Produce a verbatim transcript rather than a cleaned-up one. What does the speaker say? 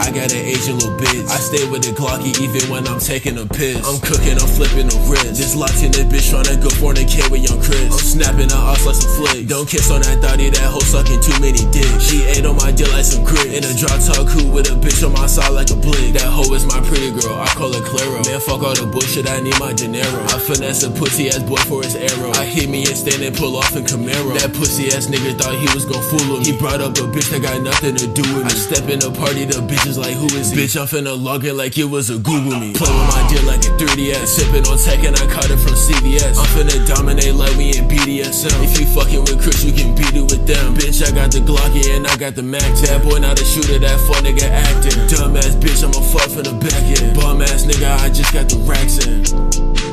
I got an Asian little bitch. I stay with the Glocky even when I'm taking a piss. I'm cooking, I'm flipping the wrist. This Latina bitch tryna go fornicate with Yvngxchris. I'm snapping her ass like some flicks. Don't kiss on that thotty, that hoe sucking too many dicks. She ate on my dick like some grits. In a drop top coupe with a bitch on my side like a blick. That hoe is my pretty girl, I call her Claro. Man, fuck all the bullshit, I need my dinero. I finesse a pussy ass boy for his arrow. I hit me and stand and pull off in Camaro. That pussy ass nigga thought he was gon' fool him. He brought up a bitch that got nothing to do with me. I step in the party, the bitches like, who is he? Bitch, I'm finna log in like it was a Google me. Play with my dick like a three D S. Sippin' on tech and I caught it from C V S. I'm finna dominate like we in B D S M. If you fucking with Chris, you can beat it with them. Bitch, I got the Glocky and I got the Mac. That boy not a shooter, that fuck nigga acting. Dumb ass bitch, I'ma fuck for the back end. Bum ass nigga, I just got the racks in.